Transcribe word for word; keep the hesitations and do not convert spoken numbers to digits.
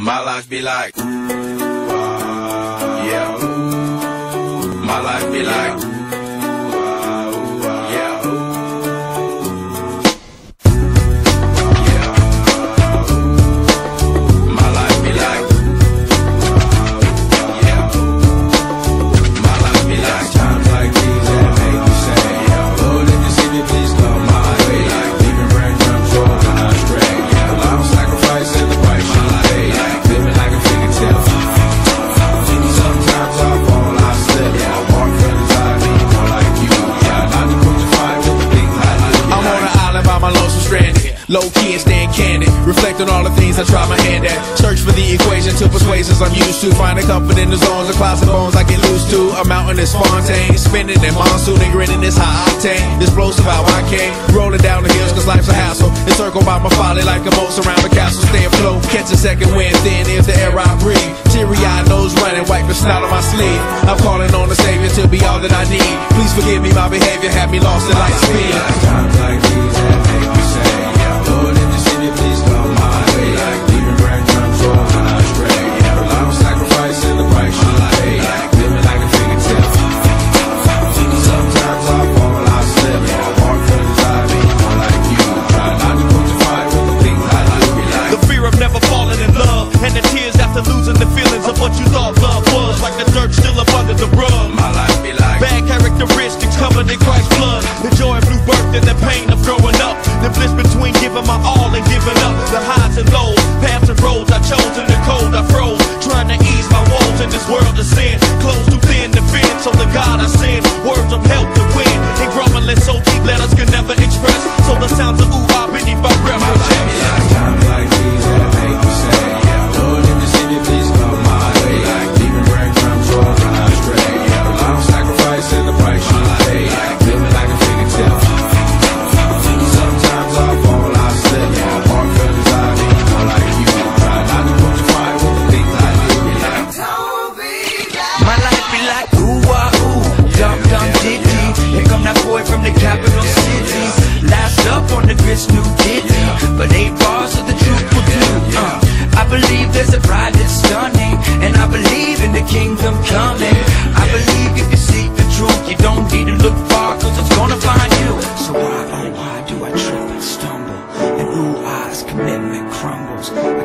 My life be like, ooh, ah, yeah, ooh. My life be like, ooh, ah, ooh, ah, yeah, ooh. Yeah, ooh. My life be like, ooh, ah, yeah, ooh. My life be like times like these that make me say, yeah, Lord, if you see me, please come my way. Like leaving breadcrumbs short when I stray. Yeah, I'm sacrificing the price you pay. Like living like a figure tale. Sometimes I fall, I slip. Yeah, I walk for the time, ain't more like you. Yeah, not to put your fire with the things I do. I'm on an island by my lonesome stranded. Low key and staying candid. Reflect on all the things I try my hand at. Search for the equation to persuasions I'm used to. Finding comfort in the zones of clouds and bones I get loose to. A mountain is spontaneous. Spinning in monsoon and grinning is high octane. Explosive how I came. Rolling down the hills cause life's a hassle. Encircled by my folly like a moat surround the castle. Stay afloat. Catch a second wind thin is the air I breathe. Teary-eyed nose running. Wipe the snot on my sleeve. I'm calling on the Savior to be all that I need. Please forgive me my behavior. Had me lost in light speed. Times like these that make me say, yeah, Lord, if you see me, please come my way. Like leaving breadcrumbs short when I stray. Yeah, I'm sacrificing the price you pay. Like living like a figure tale. Sometimes I fall, I slip. Yeah, I walk for the time, ain't more like you. Try not to put your fire with the things I do. Like the fear of never falling in love, and the tears after losing the feelings of what you thought love was. Like the dirt still up under the rug. my life be like Bad characteristics covered in Christ's blood. The joy of new birth and the pain of growing up. The bliss between giving my all and giving up. The highs and lows, paths and roads I chose. In the cold I froze, trying to ease my woes in this world of sin. Close too thin to fit, so the God I send words of help to win. And grumbling so deep letters can never express. So the sounds of ooh ah beneath my breath my will life be like times like these that make me say, yeah, Lord, if you see me, please come my way. Like leaving breadcrumbs short when I stray. Yeah, I'm sacrificing the price you pay. Like living like a figure tale. Sometimes I fall, I slip. Yeah, I walk for the time, ain't more like you. Try not to put your fire with the things I do. Like, my life be like ooh ah ooh, dum dum diddy. Here come that boy from the capital city. Last up on the grits, new ditty. But eight bars of the truth will do. Uh, I believe there's a bride that's stunning, and I believe in the kingdom coming. I believe if you seek the truth, you don't need to look far, cause it's gonna find you. So why, oh why do I trip and stumble? And ooh ah's commitment crumbles.